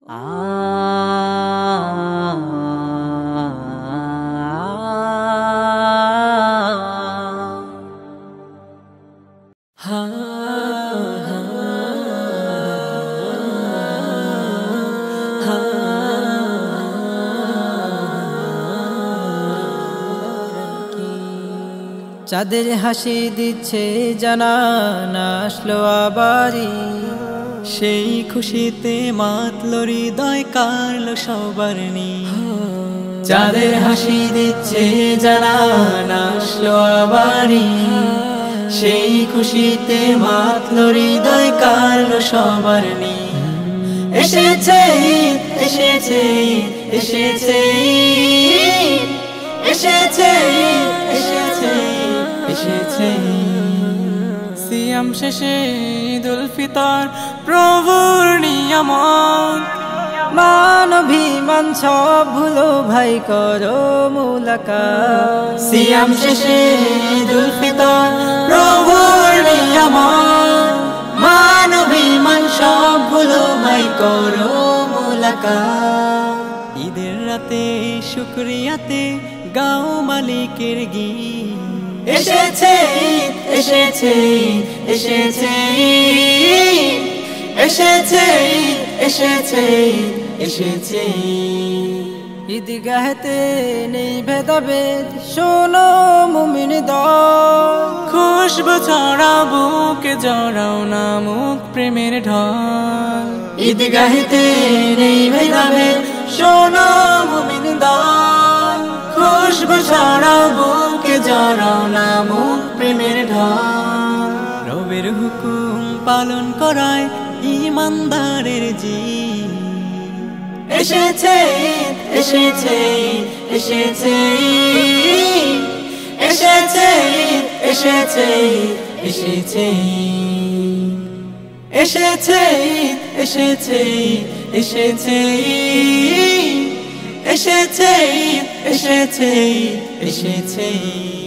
চাঁদের হাসি দিচ্ছে জানান আসলো আবারই, সেই খুশিতে মাতলো হৃদয় কারলো সবার নি। চাঁদের হাসি দিচ্ছে জানান আসলো আবারই, সেই খুশিতে মাতলো হৃদয় কারলো সবার নি। এসেছে ঈদ, এসেছে ঈদ, এসেছে ঈদ, এসেছে ঈদ, এসেছে ঈদ, এসেছে ঈদ। সিয়াম শেষে ঈদুল ফিতর প্রভুর নিয়ামত, মান অভিমান সব ভুলো ভাই করো মুলাকাত। সিয়াম শেষে ঈদুল ফিতর প্রভুর নিয়ামত, মান অভিমান সব ভুলো ভাই করো মুলাকাত। ঈদের রাতে শুকরিয়াতে গাও মালিকের গীত। এসেছে ঈদ, এসেছে ঈদ, এসেছে ঈদ, এসেছে ঈদ, এসেছে ঈদ, এসেছে ঈদ। ঈদগাহেতে নেই ভেদাভেদ শোনো মুমিন দল, খুশবু ছড়াও বুকে জড়াও নামুক প্রেমের ঢল। ঈদগাহেতে নেই ভেদাভেদ শোনো মুমিন দল, খুশবু ছড়াও বুকে জড়াও নামুক প্রেমের ঢল। রবের হুকুম পালন করায় ঈমানদারের জীব। এসেছে ঈদ, এসেছে ঈদ, এসেছে ঈদ, এসেছে ঈদ, এসেছে ঈদ, এসেছে ঈদ, এসেছে ঈদ, এসেছে ঈদ, এসেছে ঈদ, এসেছে ঈদ, এসেছে ঈদ, এসেছে ঈদ।